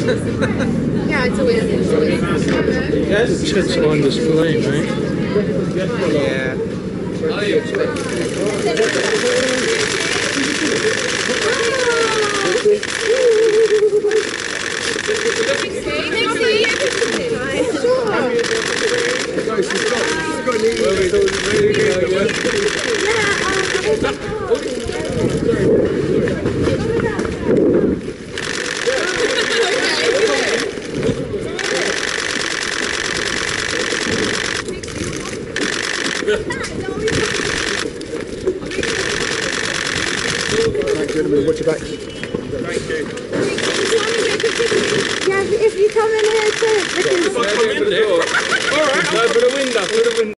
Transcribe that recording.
Yeah, it's always. Yes. Shed's on display, mate. Yeah. Watch your back. Thank you. Yeah, if you come in here too. If I come in there. Alright, no, for the window,